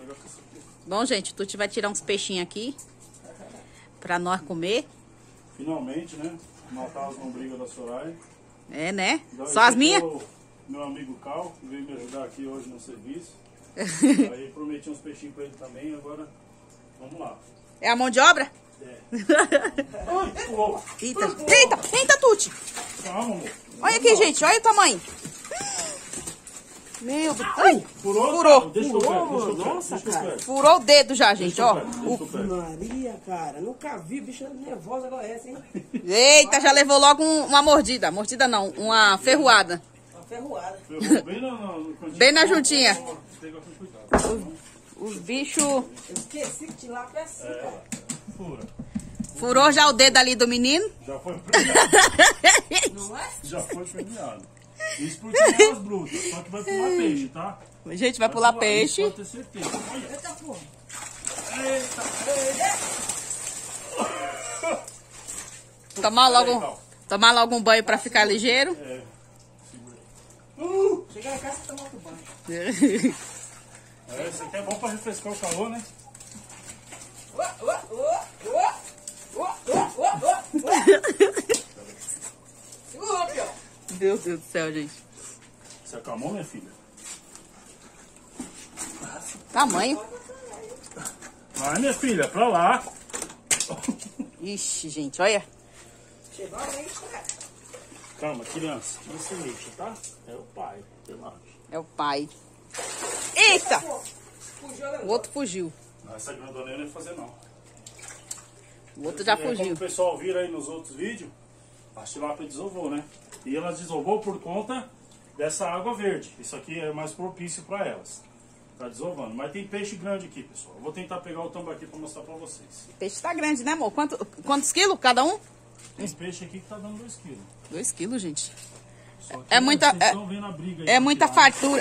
Bom, gente, o Tuti vai tirar uns peixinhos aqui pra nós comer. Finalmente, né? Matar as lombrigas da Soraya. É, né? Então, Só as minhas? Meu amigo Cal, que veio me ajudar aqui hoje no serviço. Aí prometi uns peixinhos pra ele também, agora vamos lá. É a mão de obra? É. Eita, Tuti! Calma, amor. Olha aqui, gente, olha o tamanho. Meu Deus. Ai, Furou. Deixa eu ver. Nossa, cara. furou o dedo já, gente, ó. Maria, cara, nunca vi bicho nervosa igual essa, hein? Eita, já levou logo uma mordida. Mordida não, uma ferroada. Uma ferroada. Ferrou bem no cantinho. Bem na juntinha. Pega com cuidado. Os bichos... Eu esqueci que tilápia é assim, cara. Fura. Furou já o dedo ali do menino. Já foi premiado. Não é? Já foi premiado. Isso porque é as brutas. Só que vai pular peixe, tá? Gente, vai pular peixe. Isso pode ter certeza. Olha. Eita, porra. Eita. Tomar logo um banho pra ficar ligeiro. É. Chegar em casa e tomar outro banho. Isso aqui é bom pra refrescar o calor, né? Segura, pior. Meu Deus do céu, gente. Você acalmou, minha filha? Tamanho. Vai, minha filha, pra lá. Ixi, gente, olha. Chegou a leite, né? Calma, criança. Não se mexa, tá? É o pai. Relaxa. É o pai. Eita! Fugiu, né? O outro fugiu. Não, essa grandona eu não ia fazer, não. O outro já Como fugiu. o pessoal vira aí nos outros vídeos, a tilápia desovou, né? E elas desovou por conta dessa água verde. Isso aqui é mais propício para elas. Tá desovando. Mas tem peixe grande aqui, pessoal. Eu vou tentar pegar o tambaqui para mostrar para vocês. O peixe tá grande, né, amor? Quantos quilos cada um? Tem peixe aqui que tá dando 2 quilos. 2 quilos, gente. Só que É muita- vocês estão vendo a briga aí É pra muita tirar. fartura.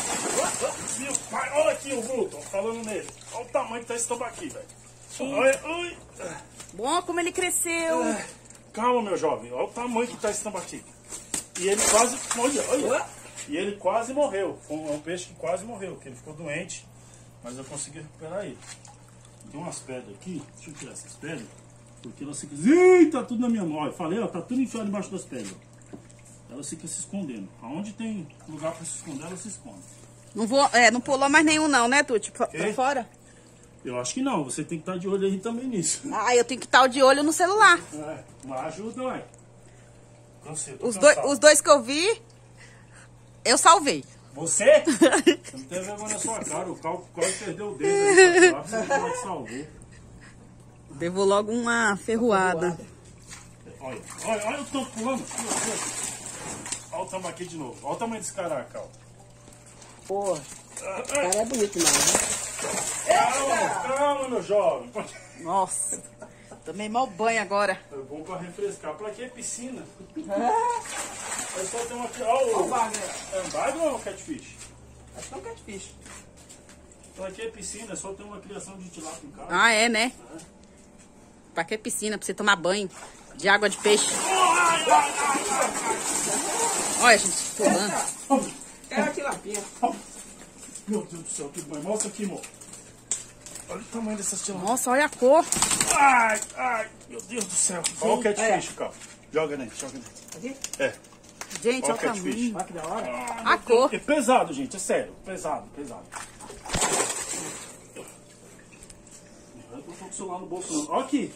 Meu pai, olha aqui o bruto, falando nele. Olha o tamanho que tá esse tambaqui, velho. Olha, ui. Bom, como ele cresceu. Calma, meu jovem. Olha o tamanho que tá esse tambaqui. E ele quase... Olha. E ele quase morreu. Foi um peixe que quase morreu, porque ele ficou doente. Mas eu consegui recuperar ele. Tem umas pedras aqui. Deixa eu tirar essas pedras. Porque elas ficam... Eita, tudo na minha mão. Olha, eu falei, ó, tá tudo enfiado embaixo das pedras. Elas ficam se escondendo. Aonde tem lugar pra se esconder, elas se escondem. Não pulou mais nenhum não, né, Tuti? Pra fora? Eu acho que não. Você tem que estar de olho aí também nisso. Ah, eu tenho que estar de olho no celular. É, mas ajuda, ué. Cansei, tô Os cansado. dois que eu vi, eu salvei. Você? Você não tem vergonha na sua cara. O Cal quase perdeu o dedo aí. Você não salvou. Devo logo uma ferroada. Olha o tampo pulando. Olha o tambaqui de novo. Olha o tamanho desse cara, Cal. Porra. O cara é bonito demais, né? Calma, meu jovem. Nossa, tomei mal banho agora. É bom pra refrescar. Pra que piscina? É só ter uma... Olha o bagre. É um bagre ou é um catfish? Acho que é um catfish. Pra que piscina? É só ter uma criação de tilápia em casa. Ah, é, né? Pra que piscina? Pra você tomar banho de água de peixe. Olha, gente, pulando. É a tilapinha. Meu Deus do céu, que banho. Mostra aqui, amor. Olha o tamanho dessas tilápias. Nossa, olha a cor. Ai, meu Deus do céu. Olha o catfish, Cal. Joga nele. Aqui? É. Gente, Olha olha o o catfish. tamanho. Olha que da hora. A cor. É pesado, gente, é sério. Pesado. Eu não tô com o celular no bolso, não. Olha aqui.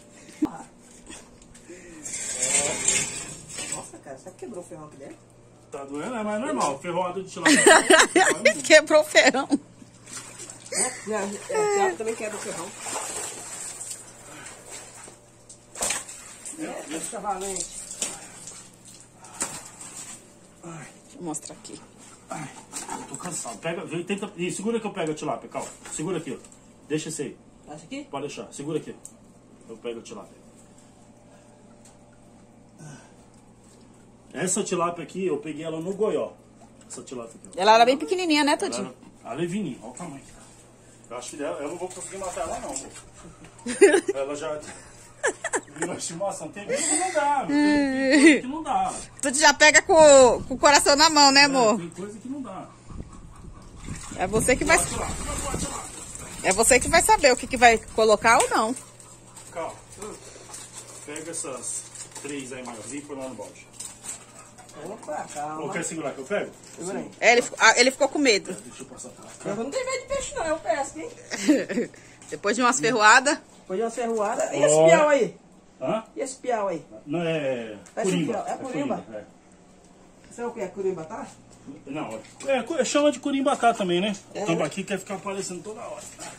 Nossa, cara, será que quebrou o ferrão aqui dentro? Tá doendo, mas é normal. Ferroada de tilápia. Quebrou o ferrão. O também quebra o ferrão. Deixa valente. Deixa eu mostrar aqui. Ai, eu tô cansado. Tenta. Ih, segura que eu pego a tilápia, calma. Segura aqui, ó. Deixa esse aí. Essa aqui? Pode deixar. Segura aqui. Eu pego a tilápia. Essa tilápia aqui, eu peguei ela no Goió. Essa tilápia aqui, ó. Ela era bem pequenininha, né, Ela Tutinho? era alevininha. Olha o tamanho. Eu acho que eu não vou conseguir matar ela, não, amor. Ela já... Virou estimação. Tem vídeo que não dá, meu. Tem coisa que não dá. Tu já pega com o coração na mão, né, amor? Tem coisa que não dá. É você que vai... É você que vai saber o que vai colocar ou não. Calma. Pega essas 3 aí maiorzinhas e põe lá no balde. Opa, calma. Ou quer segurar que eu pego? Segura aí. É, ele ficou com medo. Deixa eu passar pra cá. Eu não tenho medo de peixe, não. Eu pesco, hein? Depois de umas ferroadas. Depois de uma serruada. E esse piau aí? Hã? E esse piau aí? Não, é Esse curimba. piau, é curimba? É. Isso é o que? É curimbatá? Não, chama de curimbatá também, né? O tambaqui quer ficar aparecendo toda hora.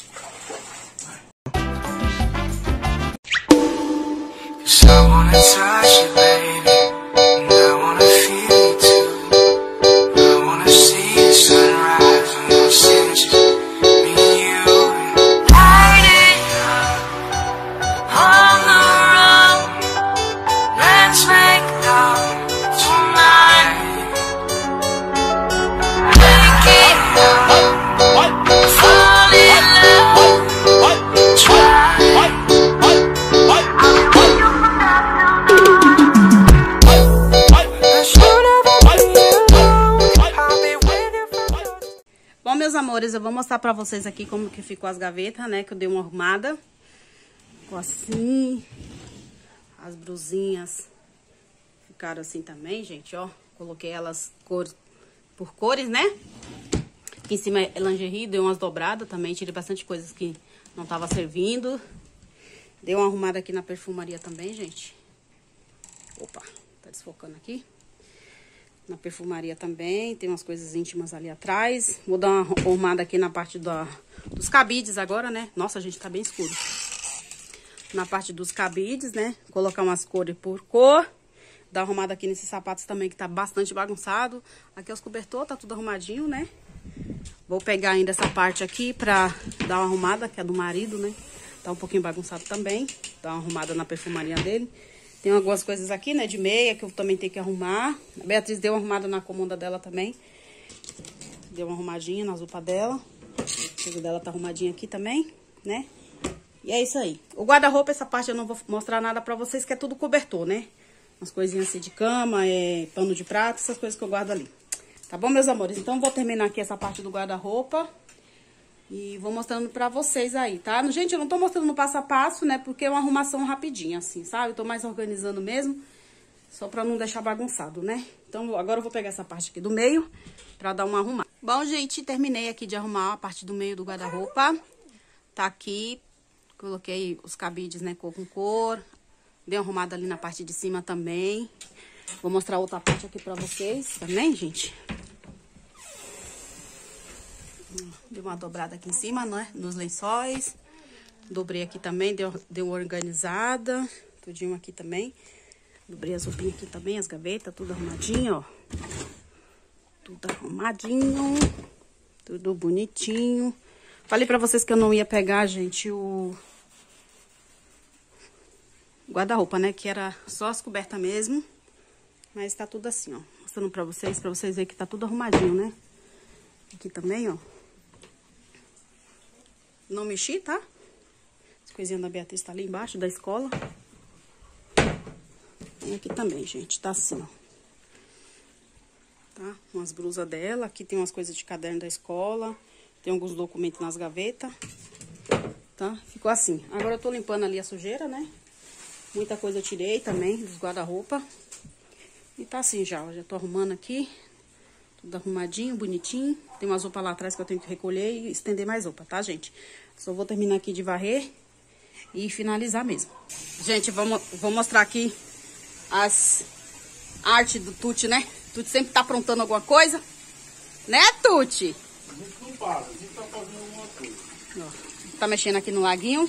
So I wanna touch you, baby, and I wanna feel you too. I wanna see the sunrise on your senses, me and you. Light it up on the run. Let's make love tonight. Make it up, fall in love, try. Bom, meus amores, eu vou mostrar pra vocês aqui como que ficou as gavetas, né? Que eu dei uma arrumada. Ficou assim. As brusinhas ficaram assim também, gente, ó. Coloquei elas por cores, né? Aqui em cima é lingerie, dei umas dobradas também. Tirei bastante coisas que não tava servindo. Dei uma arrumada aqui na perfumaria também, gente. Opa, tá desfocando aqui. Na perfumaria também, tem umas coisas íntimas ali atrás. Vou dar uma arrumada aqui na parte dos cabides agora, né? Nossa, gente, tá bem escuro. Na parte dos cabides, né? Colocar umas cores por cor. Dar uma arrumada aqui nesses sapatos também, que tá bastante bagunçado. Aqui os cobertores, tá tudo arrumadinho, né? Vou pegar ainda essa parte aqui pra dar uma arrumada, que é do marido, né? Tá um pouquinho bagunçado também. Dar uma arrumada na perfumaria dele. Tem algumas coisas aqui, né, de meia, que eu também tenho que arrumar. A Beatriz deu uma arrumada na cômoda dela também. Deu uma arrumadinha nas roupas dela. A coisa dela tá arrumadinha aqui também, né? E é isso aí. O guarda-roupa, essa parte eu não vou mostrar nada pra vocês, que é tudo cobertor, né? Umas coisinhas assim de cama, pano de prato, essas coisas que eu guardo ali. Tá bom, meus amores? Então, vou terminar aqui essa parte do guarda-roupa. E vou mostrando pra vocês aí, tá? Gente, eu não tô mostrando no passo a passo, né? Porque é uma arrumação rapidinha, assim, sabe? Eu tô mais organizando mesmo, só pra não deixar bagunçado, né? Então, agora eu vou pegar essa parte aqui do meio pra dar uma arrumada. Bom, gente, terminei aqui de arrumar a parte do meio do guarda-roupa. Tá aqui, coloquei os cabides, né, cor com cor. Dei uma arrumada ali na parte de cima também. Vou mostrar outra parte aqui pra vocês também, gente. Dei uma dobrada aqui em cima, né? Nos lençóis. Dobrei aqui também, deu uma organizada. Tudinho aqui também. Dobrei as roupinhas aqui também, as gavetas, tudo arrumadinho, ó. Tudo arrumadinho. Tudo bonitinho. Falei pra vocês que eu não ia pegar, gente, o guarda-roupa, né? Que era só as cobertas mesmo. Mas tá tudo assim, ó. Mostrando pra vocês verem que tá tudo arrumadinho, né? Aqui também, ó. Não mexi, tá? As coisinhas da Beatriz tá ali embaixo da escola. E aqui também, gente, tá assim, ó. Tá? Umas blusas dela. Aqui tem umas coisas de caderno da escola. Tem alguns documentos nas gavetas. Tá? Ficou assim. Agora eu tô limpando ali a sujeira, né? Muita coisa eu tirei também dos guarda-roupa. E tá assim já, ó. Já tô arrumando aqui. Tudo arrumadinho, bonitinho. Tem umas roupas lá atrás que eu tenho que recolher e estender mais roupa, tá, gente? Só vou terminar aqui de varrer e finalizar mesmo. Gente, vou mostrar aqui as artes do Tuti, né? Tuti sempre tá aprontando alguma coisa. Né, Tuti? A gente não para, a gente tá fazendo alguma coisa. Ó, tá mexendo aqui no laguinho.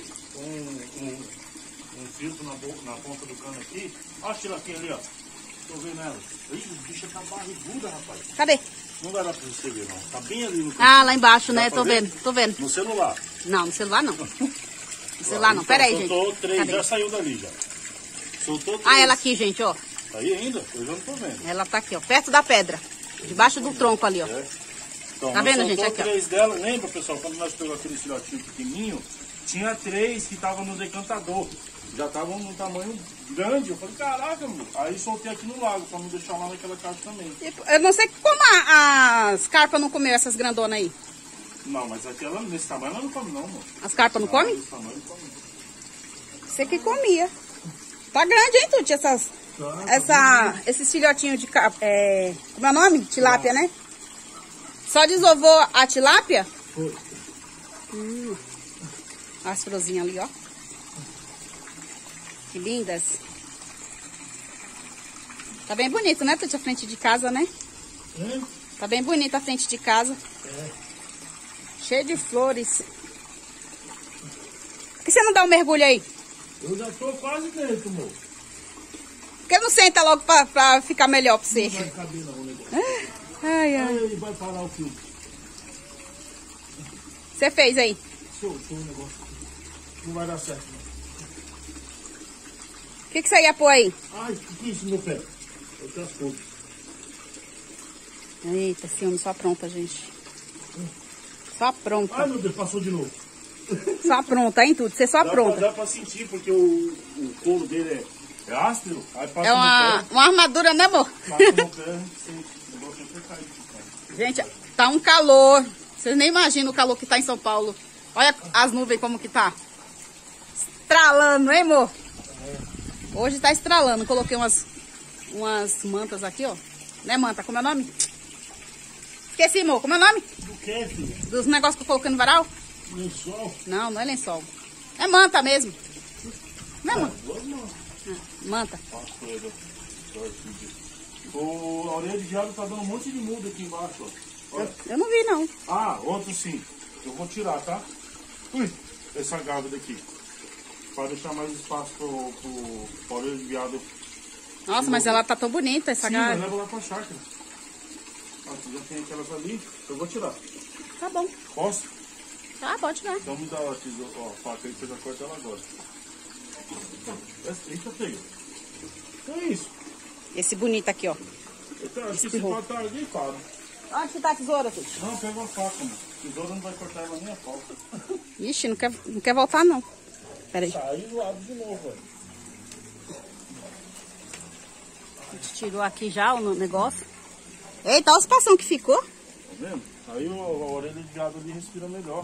Um filtro na ponta do cano aqui. Olha a tilaquinha ali, ó. Tô vendo ela. Ih, o bicho tá barriguda, rapaz. Cadê? Não vai dar pra você ver, não. Tá bem ali no canto. Ah, lá embaixo, né? Dá pra Tô ver? vendo, tô vendo. No celular. Não, no celular não. No celular não. Pera aí, gente. Soltou 3, Cadê? já saiu dali, já. Soltou 3. Ah, ela aqui, gente, ó. Tá aí ainda? Eu já não tô vendo. Ela tá aqui, ó. Perto da pedra. Debaixo do tronco ali, ó. Então, Tá vendo, gente? Aqui, ó. 3 dela. Lembra, pessoal, quando nós pegamos aquele filhotinho pequenininho, tinha 3 que estavam no decantador. Já estavam num tamanho grande. Eu falei, caraca, meu. Aí soltei aqui no lago, pra não deixar lá naquela caixa também. Eu não sei como as carpas não comeu essas grandonas aí. Não, mas aquela nesse tamanho ela não come não, amor. As carpas não comem? Nesse tamanho não come. Você que comia. Tá grande, hein, Tuti? Esses filhotinhos de... como é o nome? Tilápia, né? Só desovou a tilápia? Foi. As florzinhas ali, ó. Que lindas. Tá bem bonito, né, Tuti? A frente de casa, né? Tá bem bonita a frente de casa. Cheio de flores. Por que você não dá um mergulho aí? Eu já tô quase dentro, amor. Por que não senta logo pra ficar melhor pra você? Não vai caber não o negócio. Ai, ai. Aí vai parar o filme. Você fez aí? Soltou o negócio. Não vai dar certo, não. O que você ia pôr aí? Ai, o que é isso, meu pé? Outras coisas. Eita, esse homem só apronta, gente. Só apronta. Ai, meu Deus, passou de novo. Só apronta, hein, Tuti? Você só apronta. Dá pra sentir, porque o couro dele é áspero. Aí passa É uma armadura, né, amor? Passa no pé, o negócio vai cair. Gente, tá um calor. Vocês nem imaginam o calor que tá em São Paulo. Olha as nuvens como que tá. Estralando, hein, amor? Hoje tá estralando. Coloquei umas mantas aqui, ó. Né, manta? Como é o nome? Esqueci, amor. Como é o nome? Do que, filho? Dos negócios que eu coloquei no varal? Lençol? Não, não é lençol. É manta mesmo. Não é manta? Manta. A orelha de diabo tá dando um monte de muda aqui embaixo, ó. Olha. Eu não vi, não. Ah, outro sim. Eu vou tirar, tá? Ui, essa gávea daqui. Para deixar mais espaço pro orelha de viado. Nossa, mas ela tá tão bonita, essa Sim, mas gávea. leva lá pra chácara. Ah, já tem aquelas ali. Eu vou tirar. Tá bom. Posso? Tá, pode dar. Então me dá a faca aí que eu já corto ela agora. Eita, pega. Que é isso? Esse bonito aqui, ó. Eita, acho que esse pau tá gripado. Onde que tá a tesoura, Tuti? Não, pega uma faca, mano. Tesoura não vai cortar ela nem a falta. Ixi, não quer voltar, não. Pera aí. Saiu do lado de novo, velho. A gente tirou aqui já o negócio. Eita, olha o espação que ficou. Tá vendo? Aí a orelha de gado ali respira melhor.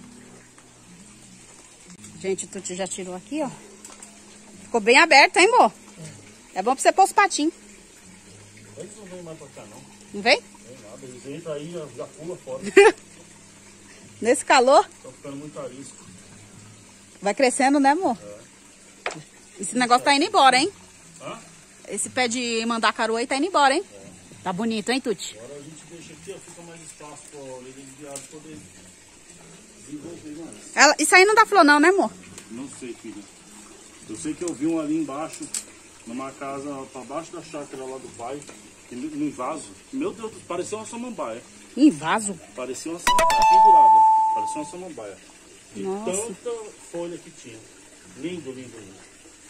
Gente, o Tuti já tirou aqui, ó. Ficou bem aberto, hein, amor? É bom pra você pôr os patinhos. Eles não vem mais pra cá, não. Não vem? Não nada. Eles entram aí e já pula fora. Nesse calor, Tá ficando muito arisco. vai crescendo, né, amor? Esse negócio tá indo embora, hein? Hã? Esse pé de mandacaru aí tá indo embora, hein? Tá bonito, hein, Tuti? Agora a gente deixa aqui, ó, fica mais espaço pra orelha de viado poder desenvolver mais. Isso aí não dá flor não, né, amor? Não sei, filha. Eu sei que eu vi um ali embaixo, numa casa pra baixo da chácara lá do pai, num vaso. Meu Deus, parecia uma samambaia. Em vaso? Parecia uma samambaia, pendurada. Parecia uma samambaia. De Nossa. tanta folha que tinha. Lindo, lindo, lindo.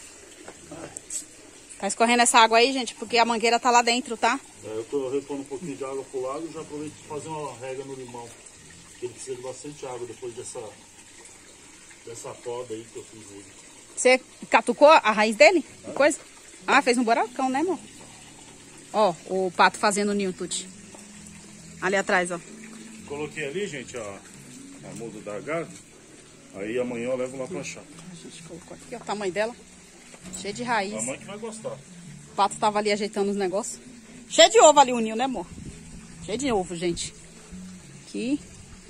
Tá escorrendo essa água aí, gente, porque a mangueira tá lá dentro, tá? Eu tô repondo um pouquinho de água pro lado e já aproveito para fazer uma rega no limão. Ele precisa de bastante água depois dessa poda aí que eu fiz hoje. Você catucou a raiz dele? Coisa? Ah, fez um buracão, né, amor? Ó, o pato fazendo o ninho, Tuti. Ali atrás, ó. Coloquei ali, gente, a muda da gávea. Aí amanhã eu levo lá pra chácara. A gente colocou aqui, ó, o tamanho dela. Cheio de raiz. A mãe que vai gostar. O pato tava ali ajeitando os negócios. Cheio de ovo ali o ninho, né, amor? Cheio de ovo, gente. Aqui.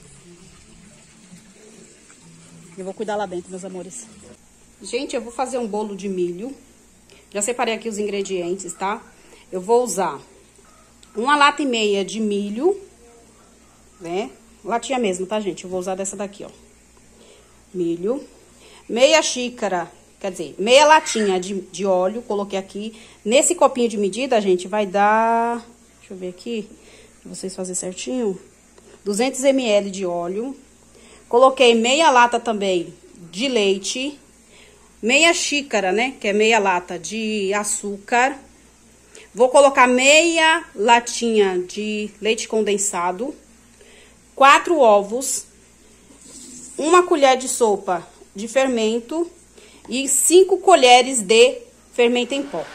Eu vou cuidar lá dentro, meus amores. Gente, eu vou fazer um bolo de milho. Já separei aqui os ingredientes, tá? Eu vou usar 1,5 lata de milho, né? Latinha mesmo, tá, gente? Eu vou usar dessa daqui, ó. Milho. Meia xícara, quer dizer, meia latinha de óleo, coloquei aqui. Nesse copinho de medida, gente, vai dar... Deixa eu ver aqui, pra vocês fazerem certinho. 200 ml de óleo. Coloquei meia lata também de leite. Meia xícara, né, que é meia lata de açúcar. Vou colocar meia latinha de leite condensado. 4 ovos. 1 colher de sopa de fermento. E 5 colheres de fermento em pó.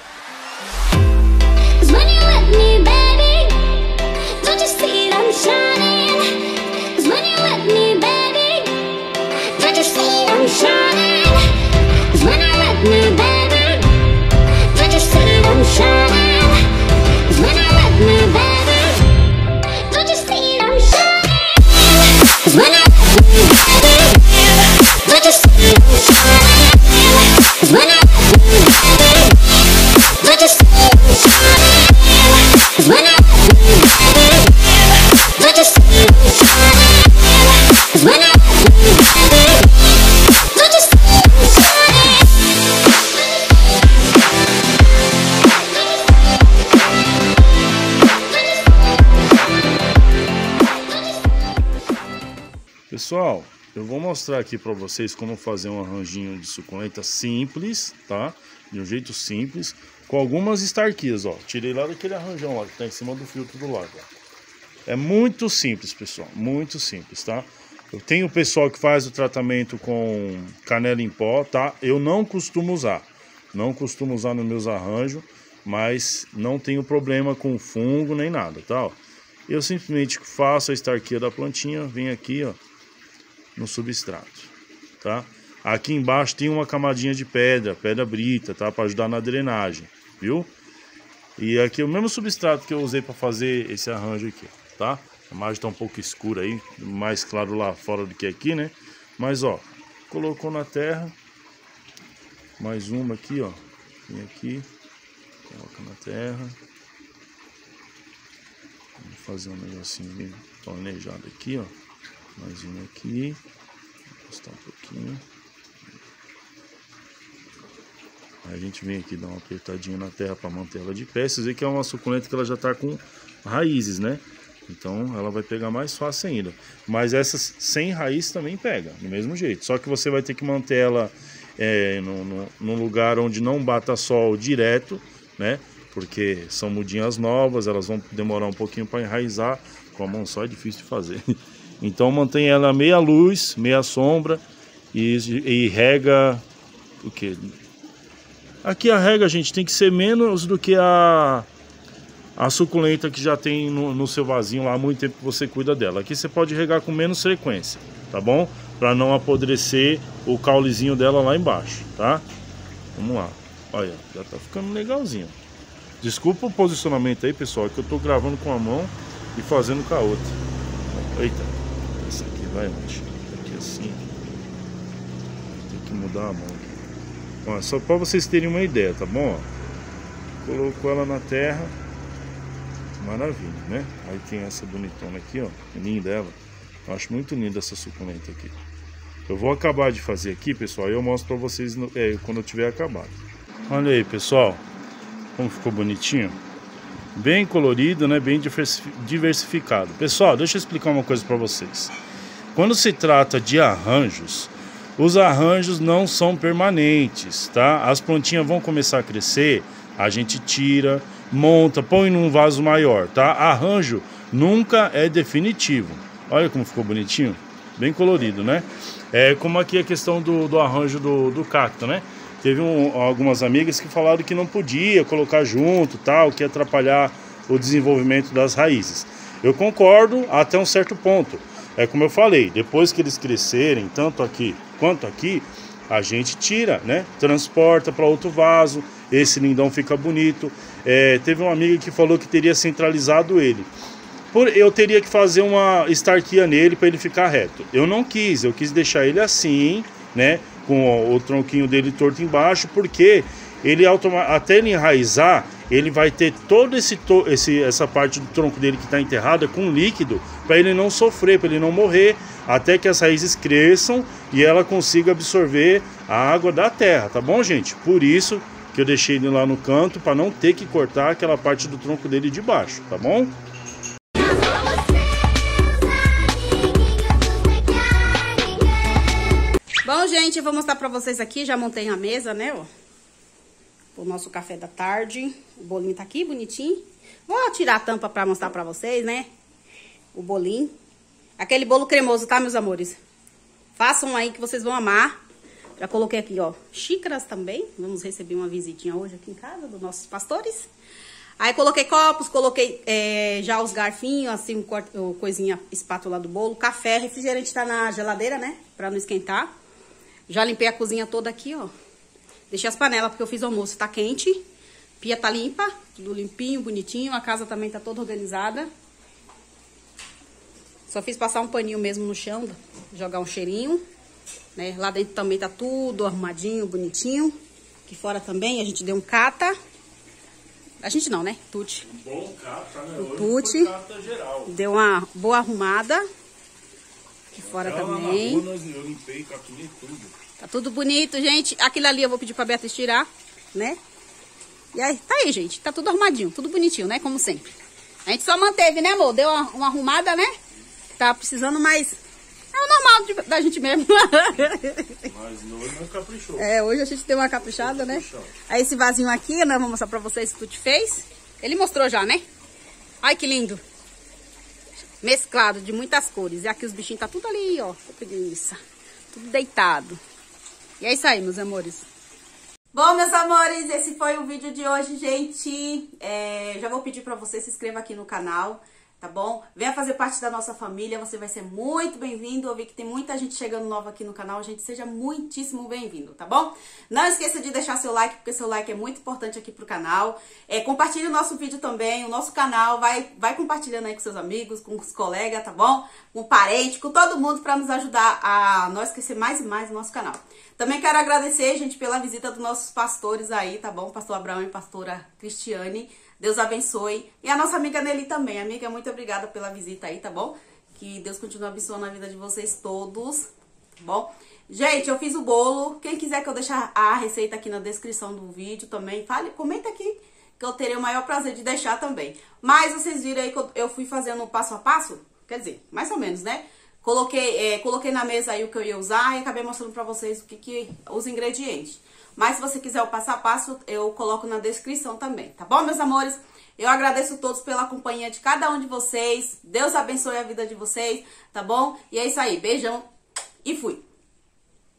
Don't you see I'm shining? 'Cause when you let me you see them shine? 'Cause when I let me, baby, don't you see them shine? 'Cause when I let me, baby, don't you see them shine? 'Cause when I let me, baby, don't you see them shine? 'Cause when I let me, baby, don't you see them shine? 'Cause when I let me, baby, don't you see them shine? 'Cause when I let me, baby, don't you see them shine? Pessoal, eu vou mostrar aqui para vocês como fazer um arranjinho de suculenta simples, tá? De um jeito simples, com algumas estarquias, ó. Tirei lá daquele arranjão lá que tá em cima do filtro do lado, ó. É muito simples, pessoal, muito simples, tá? Eu tenho o pessoal que faz o tratamento com canela em pó, tá? Eu não costumo usar nos meus arranjos, mas não tenho problema com fungo nem nada, tá? Eu simplesmente faço a estarquia da plantinha, venho aqui, ó, no substrato, tá? Aqui embaixo tem uma camadinha de pedra brita, tá? Para ajudar na drenagem, viu? E aqui é o mesmo substrato que eu usei para fazer esse arranjo aqui, tá? A imagem tá um pouco escura aí, mais claro lá fora do que aqui, né? Mas ó, colocou na terra, mais uma aqui, ó, vem aqui, coloca na terra, vamos fazer um negocinho bem planejado aqui, ó, mais um aqui, vou postar um pouquinho. Aí a gente vem aqui dar uma apertadinha na terra para manter ela de pé. Vocês veem que é uma suculenta que ela já tá com raízes, né? Então ela vai pegar mais fácil ainda. Mas essas sem raiz também pega, do mesmo jeito. Só que você vai ter que manter ela num lugar onde não bata sol direto, né? Porque são mudinhas novas, elas vão demorar um pouquinho para enraizar. Com a mão só é difícil de fazer. Então mantém ela meia luz, meia sombra e rega o que? Aqui a rega, gente, tem que ser menos do que a suculenta que já tem no seu vasinho lá há muito tempo que você cuida dela. Aqui você pode regar com menos frequência, tá bom? Para não apodrecer o caulezinho dela lá embaixo, tá? Vamos lá. Olha, já tá ficando legalzinho. Desculpa o posicionamento aí, pessoal, que eu tô gravando com a mão e fazendo com a outra. Eita, essa aqui vai onde? Aqui assim. Tem que mudar a mão aqui. Ó, só para vocês terem uma ideia, tá bom? Colocou ela na terra. Maravilha, né? Aí tem essa bonitona aqui, ó. Linda ela. Eu acho muito linda essa suculenta aqui. Eu vou acabar de fazer aqui, pessoal. E eu mostro para vocês quando eu tiver acabado. Olha aí, pessoal. Como ficou bonitinho. Bem colorido, né? Bem diversificado. Pessoal, deixa eu explicar uma coisa para vocês. Quando se trata de arranjos, os arranjos não são permanentes, tá? As plantinhas vão começar a crescer, a gente tira, monta, põe num vaso maior, tá? Arranjo nunca é definitivo. Olha como ficou bonitinho, bem colorido, né? É como aqui a questão do arranjo do cacto, né? Teve algumas amigas que falaram que não podia colocar junto, tal, que ia atrapalhar o desenvolvimento das raízes. Eu concordo até um certo ponto. É como eu falei, depois que eles crescerem, tanto aqui quanto aqui, a gente tira, né? Transporta para outro vaso, esse lindão fica bonito. Teve uma amiga que falou que teria centralizado ele. Eu teria que fazer uma estarquia nele para ele ficar reto. Eu não quis, eu quis deixar ele assim, né? Com o tronquinho dele torto embaixo, porque ele até ele enraizar, ele vai ter toda essa parte do tronco dele que está enterrada com líquido, para ele não sofrer, para ele não morrer, até que as raízes cresçam e ela consiga absorver a água da terra, tá bom, gente? Por isso que eu deixei ele lá no canto, para não ter que cortar aquela parte do tronco dele de baixo, tá bom? Bom, gente, eu vou mostrar pra vocês aqui, já montei a mesa, né, ó. O nosso café da tarde. O bolinho tá aqui, bonitinho. Vou tirar a tampa pra mostrar pra vocês, né? O bolinho. Aquele bolo cremoso, tá, meus amores? Façam aí que vocês vão amar. Já coloquei aqui, ó, xícaras também. Vamos receber uma visitinha hoje aqui em casa dos nossos pastores. Aí coloquei copos, coloquei já os garfinhos, assim, coisinha, espátula do bolo. Café, refrigerante tá na geladeira, né? Pra não esquentar. Já limpei a cozinha toda aqui, ó. Deixei as panelas porque eu fiz almoço, tá quente. Pia tá limpa, tudo limpinho, bonitinho. A casa também tá toda organizada. Só fiz passar um paninho mesmo no chão, jogar um cheirinho, né? Lá dentro também tá tudo arrumadinho, bonitinho. Aqui fora também a gente deu um cata. A gente não, né? Tuti. Bom cata, né? O Tuti deu uma boa arrumada. Aqui fora também. Eu limpei, capinei tudo. Tá tudo bonito, gente. Aquilo ali eu vou pedir pra Beatriz tirar, né? E aí, tá aí, gente. Tá tudo arrumadinho, tudo bonitinho, né? Como sempre. A gente só manteve, né, amor? Deu uma arrumada, né? Tá precisando mais... É o normal da gente mesmo. Mas hoje não caprichou. É, hoje a gente deu uma caprichada, né? Aí esse vasinho aqui, né? Vou mostrar pra vocês o que o Tuti fez. Ele mostrou já, né? Ai, que lindo. Mesclado de muitas cores. E aqui os bichinhos tá tudo ali, ó. Que preguiça. Tudo deitado. E é isso aí, meus amores. Bom, meus amores, esse foi o vídeo de hoje, gente. Já vou pedir pra você se inscreva aqui no canal, tá bom? Venha fazer parte da nossa família, você vai ser muito bem-vindo. Eu vi que tem muita gente chegando nova aqui no canal, gente, seja muitíssimo bem-vindo, tá bom? Não esqueça de deixar seu like, porque seu like é muito importante aqui pro canal. Compartilhe o nosso vídeo também, o nosso canal, vai compartilhando aí com seus amigos, com os colegas, tá bom? Com parente, com todo mundo, pra nos ajudar a nós crescer mais e mais o nosso canal. Também quero agradecer, gente, pela visita dos nossos pastores aí, tá bom? Pastor Abraão e pastora Cristiane. Deus abençoe. E a nossa amiga Nelly também. Amiga, muito obrigada pela visita aí, tá bom? Que Deus continue abençoando a vida de vocês todos, tá bom? Gente, eu fiz o bolo. Quem quiser que eu deixe a receita aqui na descrição do vídeo também, comenta aqui, que eu terei o maior prazer de deixar também. Mas vocês viram aí que eu fui fazendo passo a passo? Quer dizer, mais ou menos, né? Coloquei na mesa aí o que eu ia usar e acabei mostrando pra vocês os ingredientes. Mas se você quiser o passo a passo, eu coloco na descrição também, tá bom, meus amores? Eu agradeço a todos pela companhia de cada um de vocês. Deus abençoe a vida de vocês, tá bom? E é isso aí, beijão e fui!